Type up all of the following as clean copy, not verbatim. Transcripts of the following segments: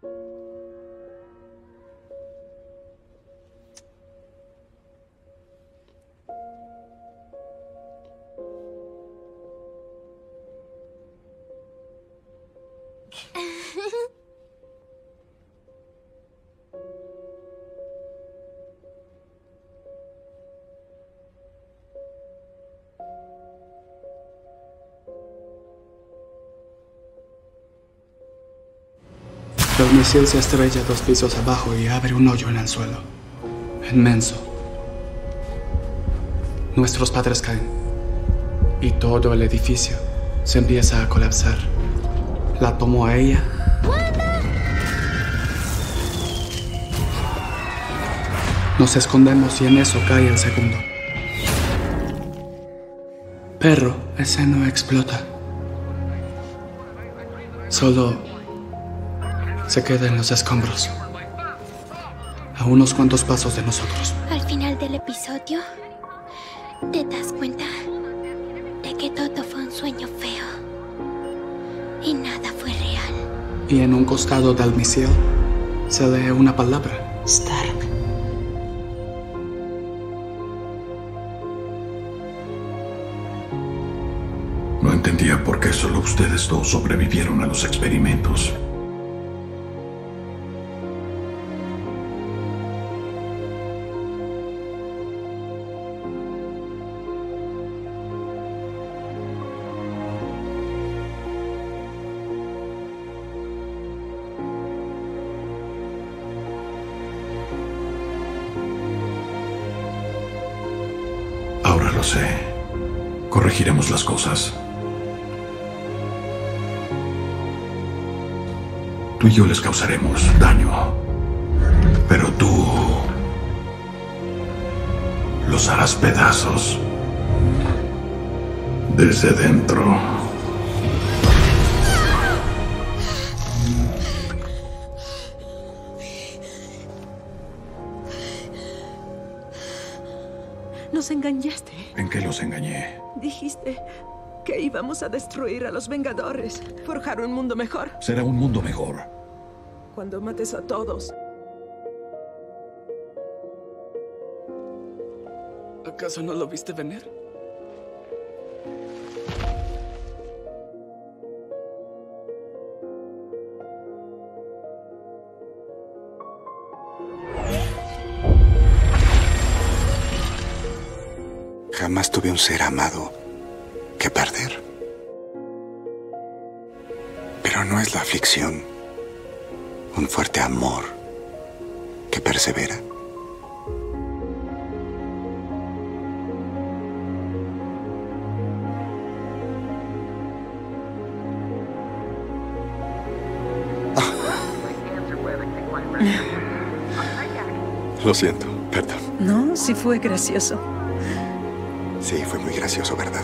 El misil se estrella 2 pisos abajo y abre un hoyo en el suelo. Inmenso. Nuestros padres caen. Y todo el edificio se empieza a colapsar. La tomo a ella. Nos escondemos y en eso cae el segundo. Pero ese no explota. Solo se queda en los escombros, a unos cuantos pasos de nosotros. Al final del episodio, te das cuenta de que todo fue un sueño feo y nada fue real. Y en un costado del misil se lee una palabra. Stark. No entendía por qué solo ustedes dos sobrevivieron a los experimentos. Ahora lo sé. Corregiremos las cosas. Tú y yo les causaremos daño. Pero tú los harás pedazos desde dentro. Nos engañaste. ¿En qué los engañé? Dijiste que íbamos a destruir a los Vengadores, forjar un mundo mejor. Será un mundo mejor. Cuando mates a todos. ¿Acaso no lo viste venir? Jamás tuve un ser amado que perder. Pero no es la aflicción un fuerte amor que persevera. Lo siento, perdón. No, sí fue gracioso. Sí, fue muy gracioso, ¿verdad?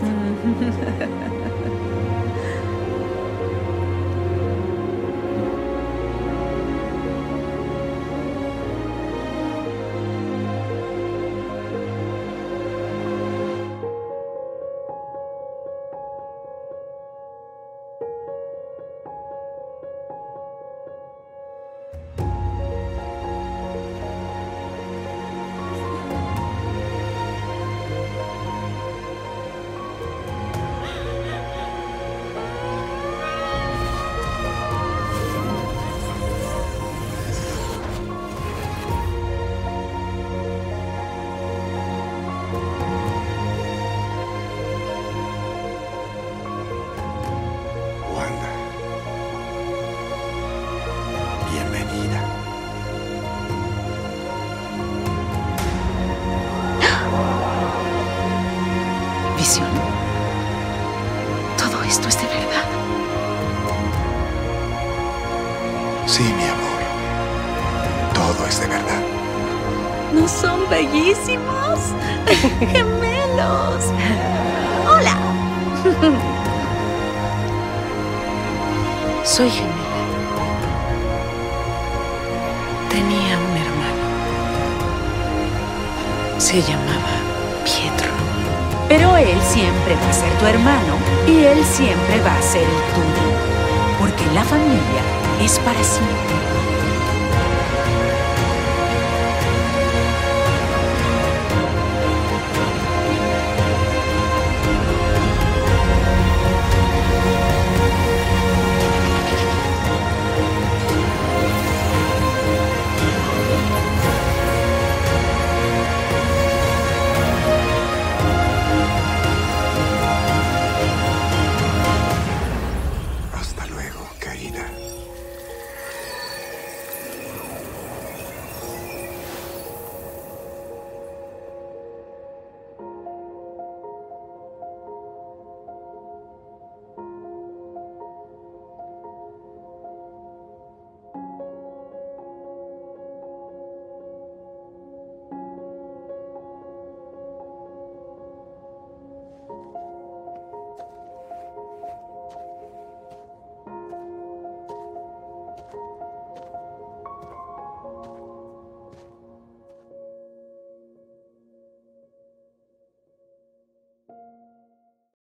Wanda. Bienvenida. Visión. Todo esto es de verdad. Sí, mi amor. Todo es de verdad. ¿No son bellísimos? ¡Gemelos! ¡Hola! Soy gemela. Tenía un hermano. Se llamaba Pietro. Pero él siempre va a ser tu hermano y él siempre va a ser el tuyo. Porque la familia es para siempre. vida.